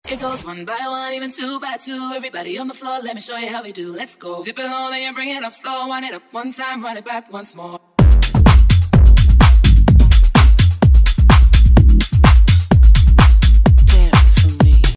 It goes one by one, even two by two. Everybody on the floor, let me show you how we do. Let's go. Dip it low, then you bring it up slow. Wind it up one time, run it back once more.